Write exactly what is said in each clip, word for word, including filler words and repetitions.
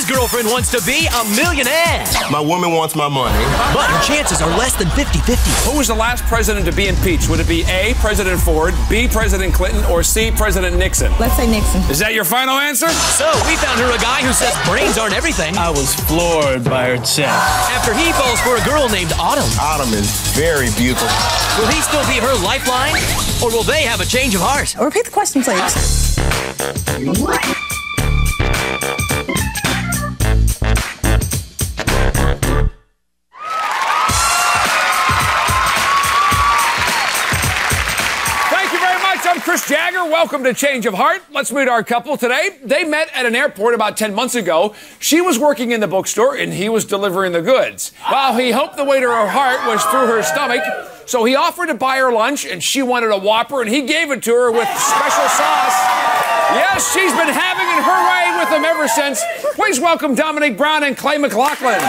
girlfriend wants to be a millionaire. My woman wants my money. But her chances are less than fifty fifty. Who was the last president to be impeached? Would it be A, President Ford, B, President Clinton, or C, President Nixon? Let's say Nixon. Is that your final answer? So we found her a guy who says brains aren't everything. I was floored by her chest. After he falls for a girl named Autumn. Autumn is very beautiful. Will he still be her lifeline? Or will they have a change of heart? Repeat the question, please. I'm Chris Jagger. Welcome to Change of Heart. Let's meet our couple today. They met at an airport about ten months ago. She was working in the bookstore and he was delivering the goods. While he hoped the way to her heart was through her stomach, so he offered to buy her lunch and she wanted a Whopper and he gave it to her with special sauce. Yes, she's been having it her way with him ever since. Please welcome Dominique Brown and Clay McLaughlin.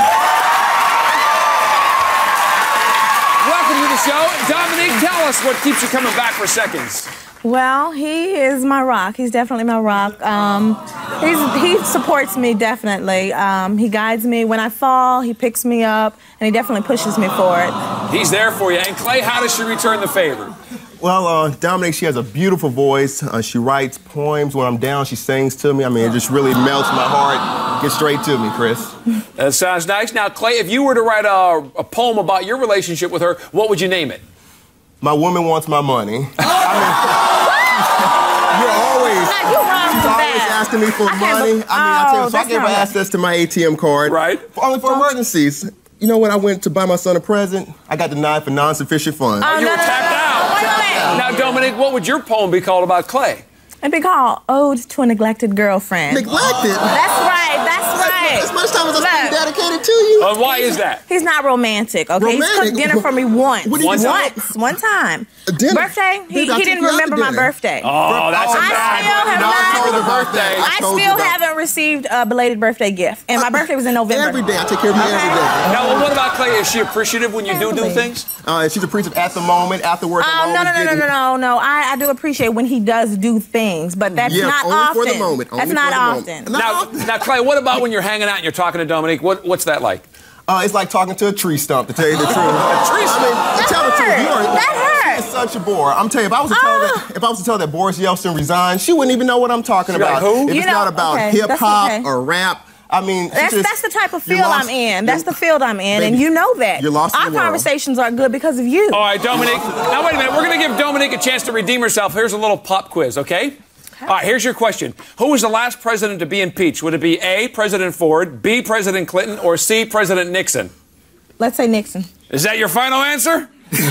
Welcome to the show. Dominique, tell us what keeps you coming back for seconds. Well, he is my rock. He's definitely my rock. Um, he's, he supports me, definitely. Um, he guides me. When I fall, he picks me up, and he definitely pushes me forward. He's there for you. And Clay, how does she return the favor? Well, uh, Dominique, she has a beautiful voice. Uh, she writes poems. When I'm down, she sings to me. I mean, it just really melts my heart. Get straight to me, Chris. That sounds nice. Now, Clay, if you were to write a, a poem about your relationship with her, what would you name it? My woman wants my money. I mean, you're always, you wrong she's for always that. asking me for I money. I mean, oh, I tell you, so I that's gave her not right. access to my A T M card. Right. Only for emergencies. You know when I went to buy my son a present, I got denied for non-sufficient funds. Oh, you no, were no, tapped no, no, out. Wait a minute. Now, Dominique, what would your poem be called about Clay? It'd be called Ode to a Neglected Girlfriend. Neglected? That's right, that's right. As much time as I spend Look. dedicated to you. Uh, why is that? He's not romantic, okay? Romantic? He's cooked dinner for me once. What did One you do? time? Once, one time. A dinner? Birthday? He, Dude, I he took didn't you out to remember my dinner. birthday. Oh, that's a I bad still have No, I not. told her birthday. I told still you that. haven't received a belated birthday gift, and my birthday was in November. Every day. I take care of you Okay. every day. Now, well, what about Clay? Is she appreciative when you do do Family. things? Uh, she's appreciative at the moment. After work, I'm Um, no, always no, no, no, getting- no, no, no. I, I do appreciate when he does do things, but that's Yeah, not only often. for the moment. Only That's for not the often. moment. Not Now, often. now, Clay, what about when you're hanging out and you're talking to Dominique? What, what's that like? Uh, it's like talking to a tree stump, to tell you the truth. A tree I mean, to That tell the truth, hurt. you are, That hurt. She is such a bore. I'm telling you, if I was to tell Ah. that, if I was to tell that Boris Yeltsin resigned, she wouldn't even know what I'm talking She'd be about. like, who? If You it's know, not about okay, hip that's hop okay. or rap. I mean, she That's just- that's the type of you're field lost- I'm in. you're- That's the field I'm in, and Baby, you know that. you're lost in Our the world. conversations are good because of you. All right, Dominique. Now, wait a minute. We're going to give Dominique a chance to redeem herself. Here's a little pop quiz, okay? All right, here's your question. Who was the last president to be impeached? Would it be A, President Ford, B, President Clinton, or C, President Nixon? Let's say Nixon. Is that your final answer?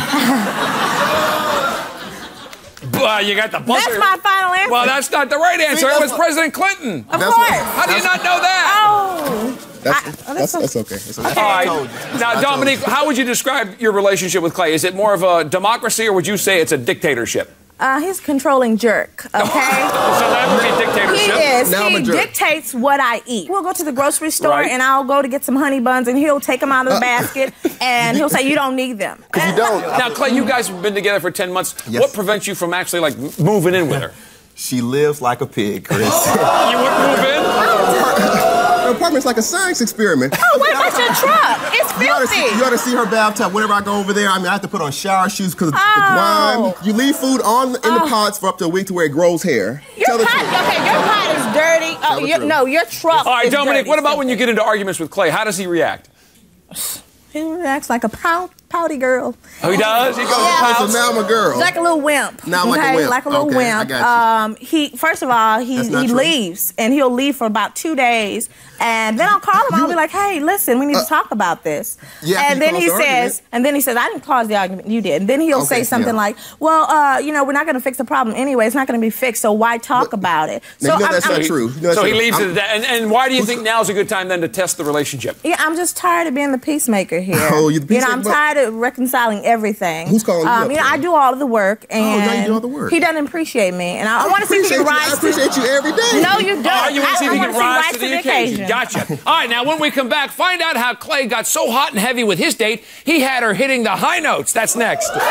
Uh, you got the buzzer. That's my final answer. Well, that's not the right answer. See, It was that's- President Clinton. Of That's course. what- How do you not know that? Oh. That's, I- oh, that's, that's that's okay. That's okay. Okay. All I right. told you. Now, I told Dominique, you. how would you describe your relationship with Clay? Is it more of a democracy, or would you say it's a dictatorship? Uh, he's a controlling jerk, okay? So that would be He dictatorship. is. Now I'm He a jerk. dictates what I eat. We'll go to the grocery store, Right. and I'll go to get some honey buns, and he'll take them out of the basket, and he'll say, you don't need them. Because you don't. Now, Clay, you guys have been together for ten months. Yes. What prevents you from actually, like, moving in with her? She lives like a pig, Chris. You wouldn't move in? Her apartment's like a science experiment. Oh, wait, what's your truck? It's You ought, to filthy. see, you ought to see her bathtub. Whenever I go over there, I mean, I have to put on shower shoes because of the Oh. grime. You leave food on in the pots for up to a week to where it grows hair. Your Tell the pot, truth. okay, your pot is dirty. Oh, the your, truth. no, your truck All right, is Dominique, dirty. what about when you get into arguments with Clay? How does he react? He reacts like a pout, pouty girl. Oh, he does? He goes Oh, and so pouts? now I'm a girl. Like a little wimp. Now I'm like a okay? wimp. Like a little Okay, I wimp. got you. Um, he first of all, he That's not he true. leaves, and he'll leave for about two days, and then I'll call him. I'll be like, "Hey, listen, we need to talk about this." yeah, and you then caused he the says, argument. and then he says, "I didn't cause the argument. You did." And then he'll Okay, say something yeah. like, "Well, uh, you know, we're not going to fix the problem anyway. It's not going to be fixed. So why talk But- about it?" Now, you know I'm- that's I'm- not true. You know that's So he true. leaves I'm- it at that. And, and why do you think now's a good time then to test the relationship? Yeah, I'm just tired of being the peacemaker here. Oh, you're the You know, I'm peacemaker? tired of reconciling everything. Who's calling you um, up You know, then? I do all of the work, and now you do all the work. he doesn't appreciate me, and I, I want to see if he appreciate can you. I rise. appreciate to, you every day. No, you don't. Oh, you want to see if I, he I can wanna rise see to the occasion. Gotcha. All right, now when we come back, find out how Clay got so hot and heavy with his date, he had her hitting the high notes. That's next. All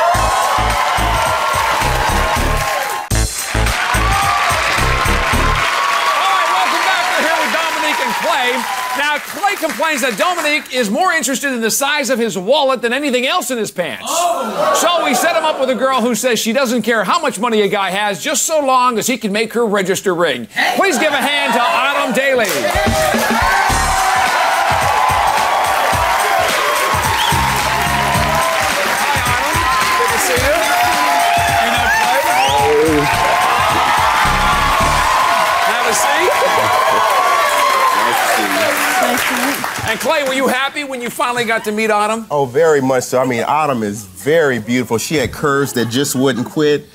right, welcome back. We're here with Dominique and Clay. Now, Clay complains that Dominique is more interested in the size of his wallet than anything else in his pants. Oh. So we set him up with a girl who says she doesn't care how much money a guy has, just so long as he can make her register ring. Please give a hand to Autumn Daly. And Clay, were you happy when you finally got to meet Autumn? Oh, very much so. I mean, Autumn is very beautiful. She had curves that just wouldn't quit.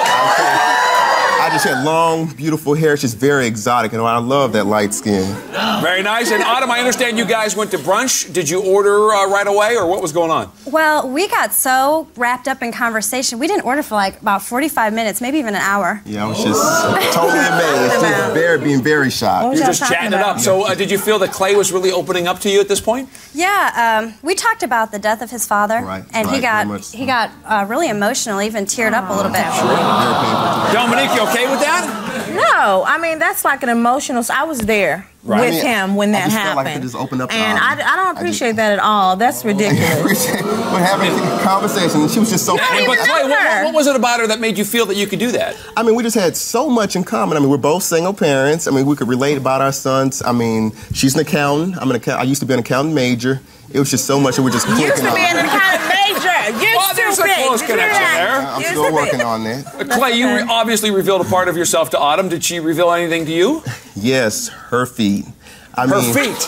I just had long, beautiful hair. She's very exotic, and I love that light skin. Very nice. And Autumn, I understand you guys went to brunch. Did you order uh, right away, or what was going on? Well, we got so wrapped up in conversation. We didn't order for like about forty-five minutes, maybe even an hour. Yeah, I was just totally amazed. She was very, being very shocked. You're just chatting it up. So uh, did you feel that Clay was really opening up to you at this point? Yeah, um, we talked about the death of his father, right, and right, he got he got uh, really emotional, even teared up a little bit. Sure. Dominique, you okay with that? No, I mean that's like an emotional. I was there right. with I mean, him when that I just happened, felt like I could just open up and I, I don't appreciate I just, that at all. That's ridiculous. We're having a conversation, and she was just so. Hey, but Clay, what, what was it about her that made you feel that you could do that? I mean, we just had so much in common. I mean, we're both single parents. I mean, we could relate about our sons. I mean, she's an accountant. I'm an account. I used to be an accountant major. It was just so much that we're just clicking Used to on. be an accountant major. Used well, there's to a be. close connection there. I'm Used still working on that. Uh, Clay, you re obviously revealed a part of yourself to Autumn. Did she reveal anything to you? Yes, her feet. I her mean, feet.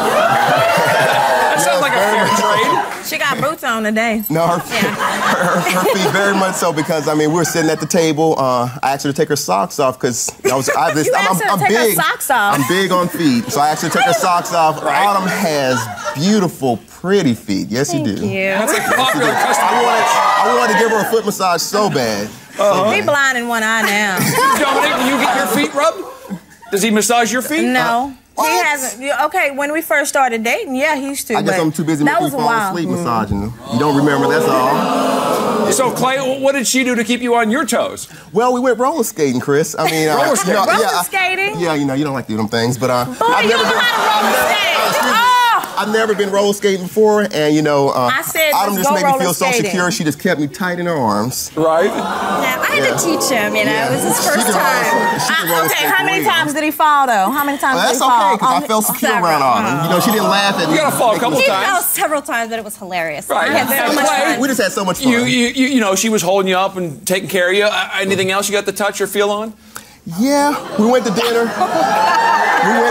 That sounds like a fair trade. She got boots on today. No, her, yeah. her, her feet very much so because I mean we were sitting at the table. Uh, I asked her to take her socks off because I was I, this, you I'm, asked her I'm, to I'm take big. her socks off. I'm big on feet, so I asked her to take her socks off. Right. Autumn has beautiful, pretty feet. Yes, Thank you do. you. That's a popular I customer. wanted, I wanted to give her a foot massage so bad. Uh-huh. He blind in one eye now. Dominique, do you get your feet rubbed? Does he massage your feet? No. Uh, He hasn't. Okay, when we first started dating, yeah, he used to. I guess but I'm too busy that making was you a fall while. asleep massaging them. You don't remember, that's all. So, Clay, what did she do to keep you on your toes? Well, we went roller skating, Chris. I mean, roller uh, skating? you know, Roller yeah, I- skating? Yeah, you know, you don't like to do them things, but uh, Boy, you know how to roller skate. Oh! I've never been roller skating before, and you know, uh, I said, Autumn let's just go made me roller feel so skating. secure. She just kept me tight in her arms. Right? Yeah, I had Yeah. to teach him, you know, Yeah. it was his She first can roller- time. she can Uh, roller okay, skate how for many real. times did he fall though? How many times Well, did that's he fall? okay, because I On- felt secure several. around Autumn. You know, she didn't laugh at me. You gotta fall a couple He times. fell several times, but it was hilarious. Right. I had so And much Clay, fun. We just had so much fun. You, you, you, you know, she was holding you up and taking care of you. Uh, anything else you got to touch or feel on? Yeah, we went to dinner. we went.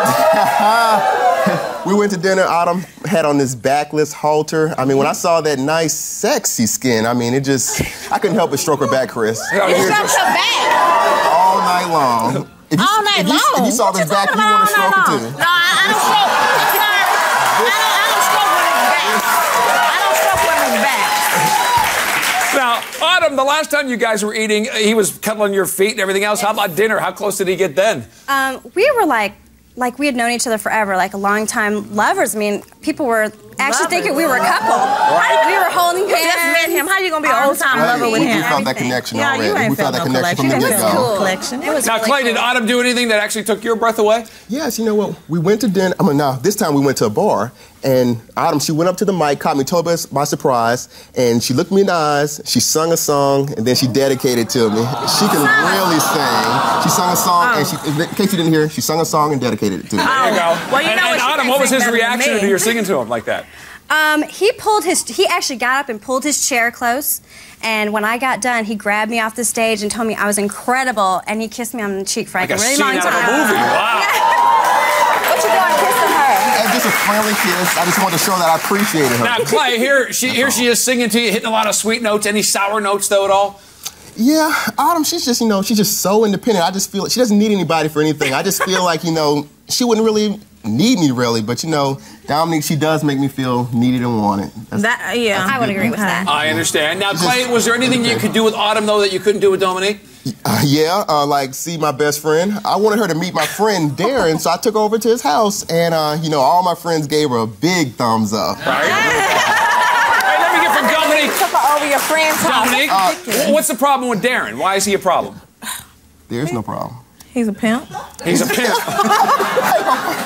To, we went to dinner. Autumn had on this backless halter. I mean, when I saw that nice, sexy skin, I mean, it just. I couldn't help but stroke her back, Chris. Yeah, You you're stroked just- her back All night long. If you, all night if you, long. If you saw What this you back, you talking want to about stroke all it night too. long? No, I, I don't stroke. Sorry. I don't, I don't stroke women's back. I don't stroke women's back. Now, Autumn, the last time you guys were eating, he was cuddling your feet and everything else. How about dinner? How close did he get then? Um, we were like, like we had known each other forever, like a long time lovers. I mean, people were actually thinking we were a couple. We were holding You hands. just met him. How you gonna be an old time Right, lover with we, him? we felt that Everything. connection Yeah, already. you ain't we felt felt that no connection collection. from the It was get-go. cool. Collection. It was Now, really Clay, cool. did Autumn do anything that actually took your breath away? Yes, you know what? We went to dinner. I mean, now this time we went to a bar, and Autumn, she went up to the mic, caught me totally by surprise, and she looked me in the eyes. She sung a song, and then she dedicated to me. She can really sing. She sung a song, Oh. and she, in case you didn't hear, she sung a song and dedicated it to me. There you go. Well, you and, know and what, she Autumn, can what was sing his better than reaction me. to your singing to him like that? Um, he pulled his, he actually got up and pulled his chair close. And when I got done, he grabbed me off the stage and told me I was incredible. And he kissed me on the cheek for like, Like a a really scene long out time. of a movie. Wow. What you doing kissing her? And just a friendly kiss. I just wanted to show that I appreciated her. Now, Clay, here she, here she is singing to you, hitting a lot of sweet notes. Any sour notes, though, at all? Yeah, Autumn, she's just, you know, she's just so independent. I just feel she doesn't need anybody for anything. I just feel like, you know, she wouldn't really need me, really. But, you know, Dominique, she does make me feel needed and wanted. That's, That, yeah. I would agree with that. I understand. Now, Clay, was there anything you could do with Autumn, though, that you couldn't do with Dominique? Uh, yeah, uh, like see my best friend. I wanted her to meet my friend Darren, so I took her over to his house, and uh, you know, all my friends gave her a big thumbs up. Right. Hey, let me get from Dominique. Took her over your friend's house. Dominique, Uh, what's the problem with Darren? Why is he a problem? There's no problem. He's a pimp. He's a pimp. You just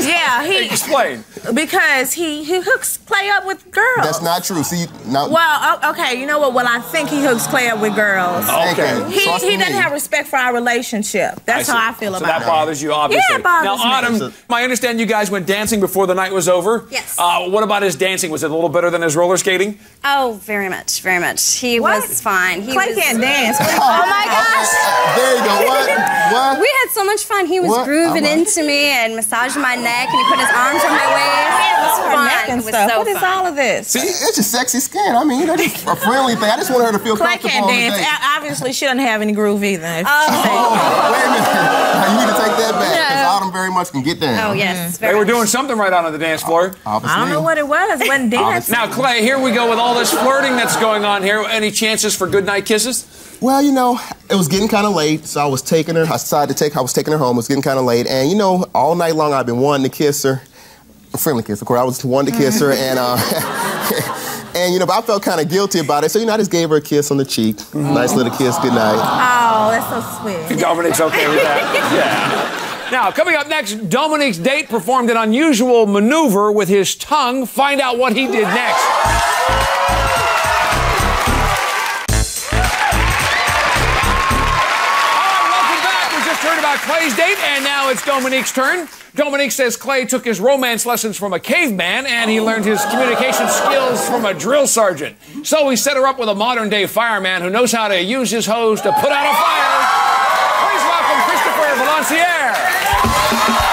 Yeah, he... Explain. Because he, he hooks Clay up with girls. That's not true. See, now... Well, okay, you know what? Well, I think he hooks Clay up with girls. Okay. He, Trust he doesn't me. have respect for our relationship. That's I how I feel so about that it. bothers you, obviously. Yeah, it bothers now, me. Autumn, I understand you guys went dancing before the night was over. Yes. Uh, what about his dancing? Was it a little better than his roller skating? Oh, very much, very much. He What? was fine. He Clay was... can't dance. Oh my gosh! There you go. What? What? We had so much fun. He was What? grooving I'm like- into me and massaging my neck, and he put his arms on my waist. It was Her fun. neck and It was stuff. so What is fun. all of this? See, it's just sexy skin. I mean, that's just a friendly thing. I just want her to feel Clay comfortable can't on the dance. date. O- Obviously, she doesn't have any groove either. If Oh. she say- Oh, wait a minute. Now, you need to take that back, because No. Autumn very much can get down. Oh, yes. They Very were much. doing something right out on the dance floor. Obviously. I don't know what it was. It wasn't dance. Now, Clay, here we go with all this flirting that's going on here. Any chances for goodnight kisses? Well, you know, it was getting kind of late, so I was taking her. I decided to take. I was taking her home. It was getting kind of late, and you know, all night long I've been wanting to kiss her, a friendly kiss, of course. I was wanting to kiss her, and uh, and you know, but I felt kind of guilty about it, so you know, I just gave her a kiss on the cheek, nice little kiss, good night. Oh, that's so sweet. Dominique's okay with that. Yeah. Now, coming up next, Dominique's date performed an unusual maneuver with his tongue. Find out what he did next. Heard about Clay's date, and now it's Dominique's turn. Dominique says Clay took his romance lessons from a caveman, and he learned his communication skills from a drill sergeant. So he set her up with a modern-day fireman who knows how to use his hose to put out a fire. Please welcome Christopher Valenciere.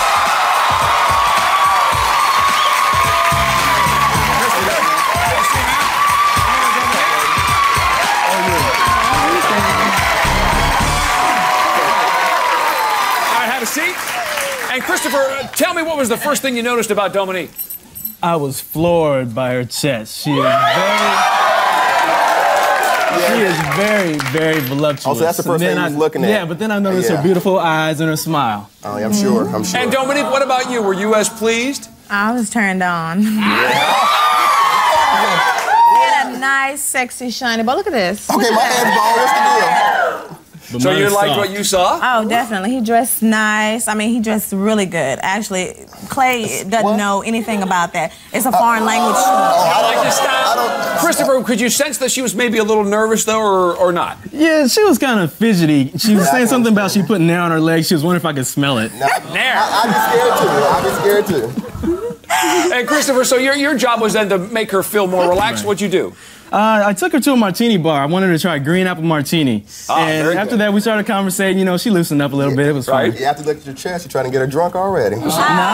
Seat. And Christopher, uh, tell me what was the first thing you noticed about Dominique? I was floored by her chest. She is very, she is very, very voluptuous. Oh, so that's the first And then thing you I- was looking at. Yeah, but then I noticed Yeah. her beautiful eyes and her smile. Oh, yeah, I'm sure. I'm sure. And Dominique, what about you? Were you as pleased? I was turned on. He had a nice, sexy, shiny. But look at this. Okay, my head's ball. What's the deal? But So you mine's liked soft. what you saw? Oh, definitely. He dressed nice. I mean, he dressed really good. Actually, Clay doesn't What? know anything about that. It's a foreign language. I like this style. Christopher, could you sense that she was maybe a little nervous, though, or, or not? Yeah, she was kind of fidgety. She was saying something about she put nail on her leg. She was wondering if I could smell it. Now, There. I, I'd be scared too. I'd be scared too. And Christopher, so your, your job was then to make her feel more relaxed. What'd you do? Uh, I took her to a martini bar. I wanted her to try a green apple martini. Ah, and very after good. that, we started conversating. You know, she loosened up a little bit. It was fun. Right. You have to look at your chest. You're trying to get her drunk already. So,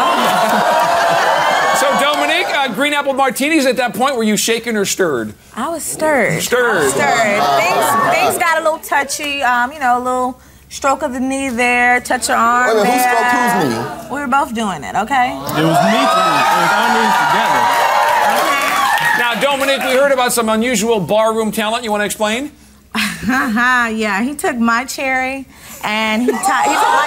Dominique, uh, green apple martinis at that point, were you shaken or stirred? I was stirred. Stirred. I was stirred. Things, things got a little touchy. Um, you know, a little stroke of the knee there, touch your arm Wait a minute, who there. stroked whose knee? We were both doing it, okay? It was me too. It was our knees together. Now, Dominique, we heard about some unusual barroom talent. You want to explain? Haha, yeah. He took my cherry and he, ti- he took my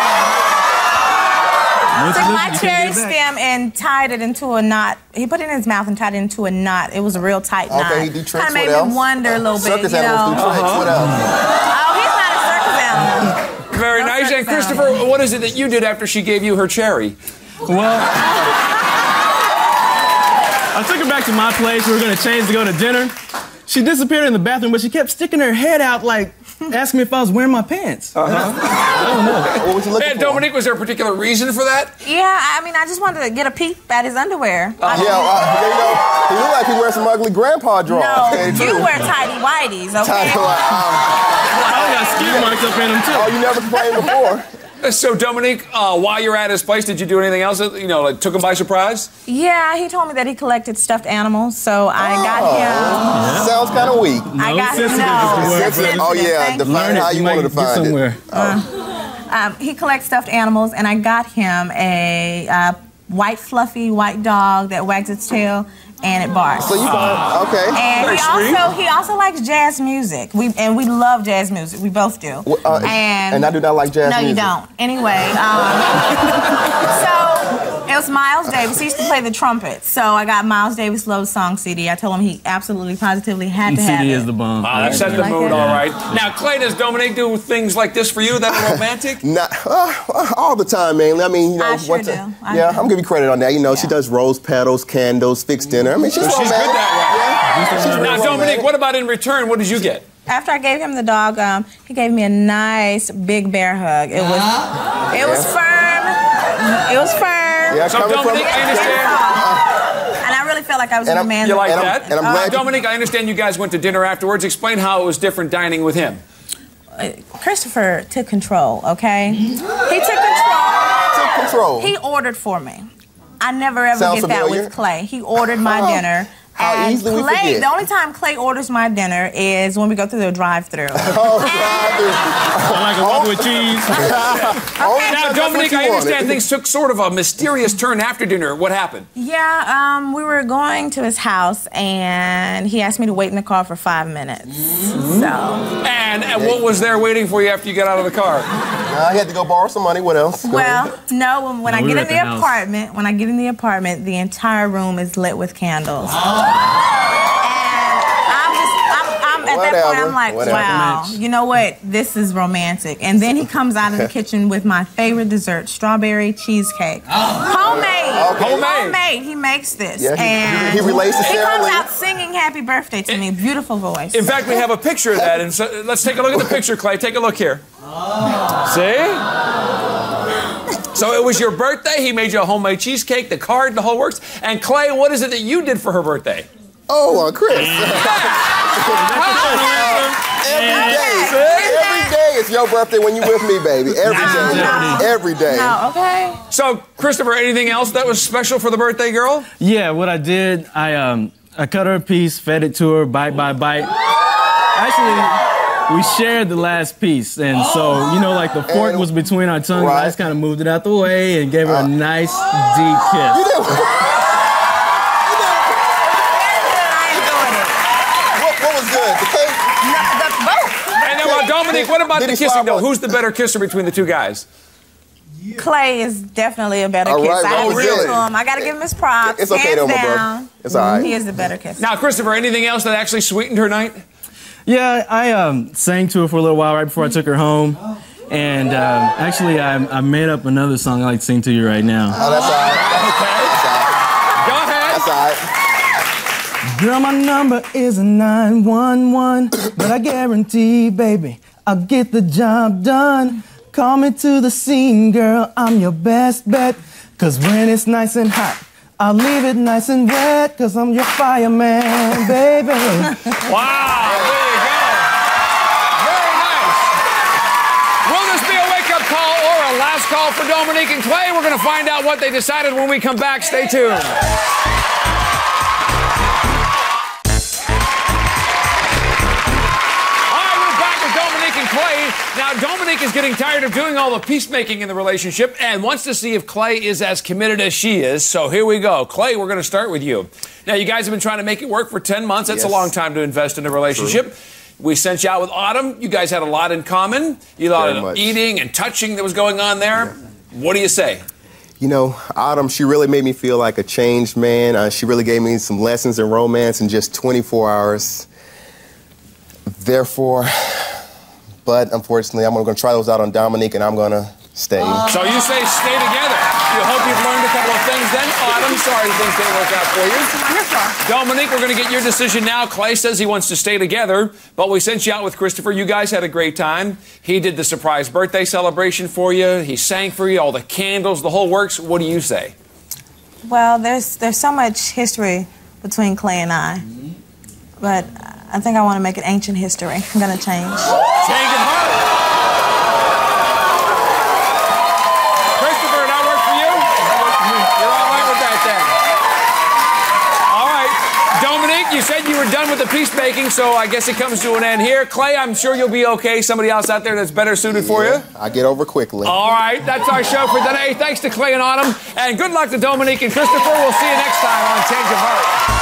cherry. Once Took you my listen, you cherry can't get back. stem and tied it into a knot. He put it in his mouth and tied it into a knot. It was a real tight knot. Okay, he do tricks. Kind of made What else? me wonder a little Circus bit, you animals know. do tricks. What else? Oh, he's not a circus animal. Very No nice. And circus Christopher, animal. what is it that you did after she gave you her cherry? Well, I took her back to my place. We were going to change to go to dinner. She disappeared in the bathroom, but she kept sticking her head out, like, asking me if I was wearing my pants. What was you looking And for? Dominique, was there a particular reason for that? Yeah, I mean, I just wanted to get a peek at his underwear. I mean, Yeah, uh, you know, he look like he wears some ugly grandpa drawers. no, Okay, you true. wear tighty whities, okay? Tight, like, um, I got skid marks up in them, too. oh, you never complained before. So, Dominique, uh, while you're at his place, did you do anything else that, you know, like, took him by surprise? Yeah, he told me that he collected stuffed animals, so I got him. Sounds kind of weak. I got him. sensitive No, is the word. that's sensitive. Oh, yeah, Thank define you. Learn how it. you might wanted to get find somewhere. it. Um, he collects stuffed animals, and I got him a uh, white, fluffy white dog that wags its tail and it barks. So you find, okay. And Very he sweet. also he also likes jazz music. We and we love jazz music. We both do. Well, uh, and and I do not like jazz no, music. you don't. Anyway, um, so it was Miles Davis. He used to play the trumpet. So I got Miles Davis Love Song C D. I told him he absolutely, positively had to have it. C D is the bomb. Wow, that sets the like mood it? all right. Now, Clay, does Dominique do things like this for you that are romantic? Not uh, all the time, man. I mean, you know, I sure what's do. a- I yeah, do. I'm gonna give you credit on that. You know, she Yeah. does rose petals, candles, fixed dinner. I mean, she's So she's romantic. good that way. Yeah. She's Now, real Dominique, romantic. what about in return? What did you get? After I gave him the dog, um, he gave me a nice big bear hug. It was, it was firm. It was firm. Yeah, So, coming from- Dominique, I understand. And I really felt like I was And with a I'm- man. You like And I'm- that? and I'm Uh, glad you- Dominique, I understand you guys went to dinner afterwards. Explain how it was different dining with him. Christopher took control, okay? He took control. Took control. He ordered for me. I never ever Sounds get that familiar. with Clay. He ordered my Oh, dinner. how and easily we Clay, forget. the only time Clay orders my dinner is when we go through the drive-through. Oh, I like a waffle with cheese. Now, Dominique, I understand things took sort of a mysterious turn after dinner. What happened? Yeah, um, we were going to his house, and he asked me to wait in the car for five minutes. So, And, and what was there waiting for you after you got out of the car? I had to go borrow some money. What else? Go well, ahead. no, when, when No, I we get were in at the, the house. apartment, when I get in the apartment, the entire room is lit with candles. And I'm just, I'm, I'm at that point, Whatever, I'm like, whatever. wow, you know what? This is romantic. And then he comes out of the kitchen with my favorite dessert, strawberry cheesecake. Homemade. Okay. Homemade. Homemade. He makes this. Yeah, he- and he relates to He Sarah comes Lee. out singing happy birthday to me. Beautiful voice. In fact, we have a picture of that, and so let's take a look at the picture, Clay. Take a look here. See? So it was your birthday. He made you a homemade cheesecake, the card, the whole works. And Clay, what is it that you did for her birthday? Oh, uh, Chris. Every day. Every day it's your birthday when you with me, baby. Every day. no. Every day. No, okay. So, Christopher, anything else that was special for the birthday girl? Yeah, what I did, I um, I cut her a piece, fed it to her, bite by bite. Actually, we shared the last piece, and so you know, like the fork was between our tongues. Right. I just kind of moved it out the way and gave her a nice deep You kiss. did what, what was good? The cake? And then, well, Dominique, what about Did the he kissing, slap though? on- Who's the better kisser between the two guys? Clay is definitely a better All kisser. right, I what have to was give it it? to him. I got to give him his props. It's okay Hands though, my brother. down. It's all right. He is the better kisser. Now, Christopher, anything else that actually sweetened her night? Yeah, I um, sang to her for a little while right before I took her home, and um, actually, I, I made up another song I'd like to sing to you right now. Oh, that's all right. Go ahead. That's all right. Girl, my number is a nine one one, but I guarantee, baby, I'll get the job done. Call me to the scene, girl, I'm your best bet. Cause when it's nice and hot, I'll leave it nice and wet. Cause I'm your fireman, baby. Wow, there you go. Very nice. Will this be a wake-up call or a last call for Dominique and Clay? We're going to find out what they decided when we come back. Stay tuned. Clay. Now, Dominique is getting tired of doing all the peacemaking in the relationship and wants to see if Clay is as committed as she is. So here we go. Clay, we're going to start with you. Now, you guys have been trying to make it work for ten months. That's Yes. a long time to invest in a relationship. True. We sent you out with Autumn. You guys had a lot in common. You had a lot of much. eating and touching that was going on there. Yeah. What do you say? You know, Autumn, she really made me feel like a changed man. Uh, she really gave me some lessons in romance in just twenty-four hours. Therefore, but unfortunately, I'm going to try those out on Dominique, and I'm going to stay. So you say stay together. You hope you've learned a couple of things then. Autumn, sorry things didn't work out for you. Wonderful. Dominique, we're going to get your decision now. Clay says he wants to stay together, but we sent you out with Christopher. You guys had a great time. He did the surprise birthday celebration for you. He sang for you, all the candles, the whole works. What do you say? Well, there's there's so much history between Clay and I, but I think I want to make it ancient history. I'm going to change. Change of heart. Christopher, that work for you? You're all right with that then. All right. Dominique, you said you were done with the peacemaking, so I guess it comes to an end here. Clay, I'm sure you'll be okay. Somebody else out there that's better suited for you? I get over quickly. All right. That's our show for today. Thanks to Clay and Autumn. And good luck to Dominique and Christopher. We'll see you next time on Change of Heart.